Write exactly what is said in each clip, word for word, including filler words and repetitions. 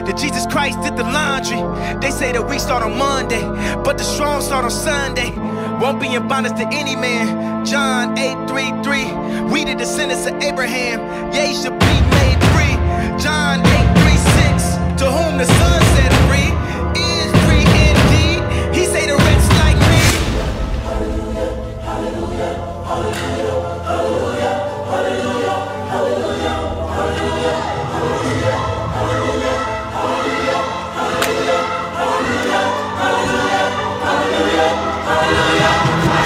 that Jesus Christ did the laundry. They say that we start on Monday, but the strong start on Sunday. Won't be in bondage to any man. John eight three three. We the descendants of Abraham, ye shall be made free. John eight three six. To whom the Son set free is free indeed. He say the rich like me. Hallelujah, hallelujah, hallelujah, hallelujah, hallelujah, hallelujah, hallelujah, hallelujah, hallelujah, hallelujah, hallelujah, hallelujah, hallelujah, hallelujah, hallelujah.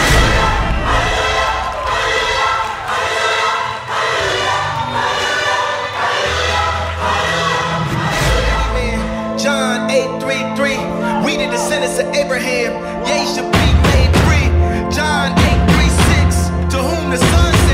John eight three three. We the descendants of Abraham, ye shall be made free. John eight three six. To whom the Son